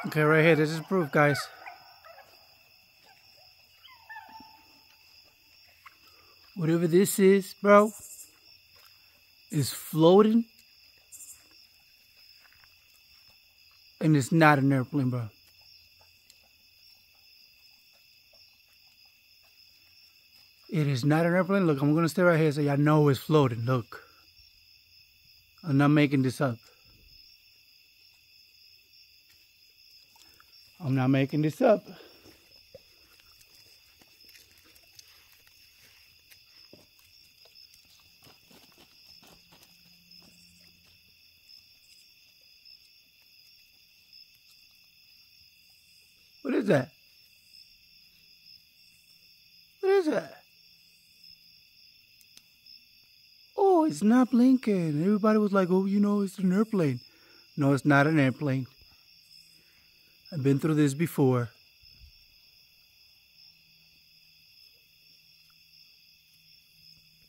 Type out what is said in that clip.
Okay, right here, this is proof, guys. Whatever this is, bro, is floating. And it's not an airplane, bro. It is not an airplane. Look, I'm going to stay right here so y'all know it's floating. Look. I'm not making this up. I'm not making this up. What is that? What is that? Oh, it's not blinking. Everybody was like, oh, you know, it's an airplane. No, it's not an airplane. I've been through this before.